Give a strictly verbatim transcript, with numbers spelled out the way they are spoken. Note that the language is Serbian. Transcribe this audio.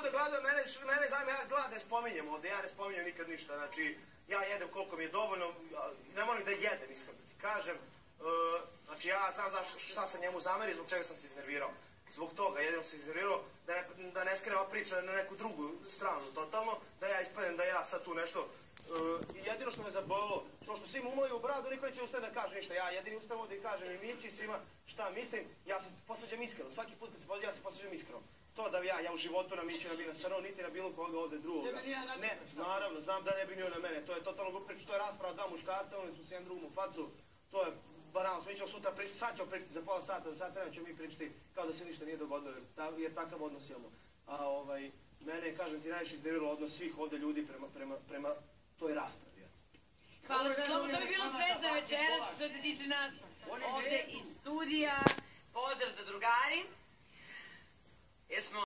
bude gladan, mene, mene zanima, ja glad ne spominjem ovde, ja ne spominjem nikad ništa, znači, ja jedem koliko mi je dovoljno, ne moram da jedem, iskreno da ti kažem, uh, znači, ja znam zašto, šta se njemu zameri, zbog čega sam se iznervirao. Zbog toga, jedino se iznervirao, da ne, da ne skreva priča na neku drugu stranu, totalno, da ja ispadem da ja sad tu nešto, uh, jedino što me zabolilo, to što svi mu umaju u bradu, niko neće ustati da kaže ništa, ja jedini ustavam ovde i kažem i Mići svima šta mislim, ja se posveđam iskreno, svaki put kad se pozivam, ja se posveđam iskreno. To da ja, ja u životu na Miću ne bi nasrao, niti na bilo koga ovde drugoga. Ne, naravno, znam da ne bi nio na mene, to je totalno glup priča, to je rasprava dva muškarca, oni smo se jedan drugom u facu, to je banalno, mi ćemo sutra pričati, sad ćemo pričati za pola sata, za sat vremena ćemo mi pričati kao da se ništa nije dogodilo, jer takav odnos imamo. A ovaj, mene, kažem ti, najviše iznerviralo odnos svih ovde ljudi prema, prema, prema toj raspravi. Hvala ti, Slobo, to bi bilo sve za večeras, što se tiče nas ovde iz studija. Pozdrav za drugari. Jesmo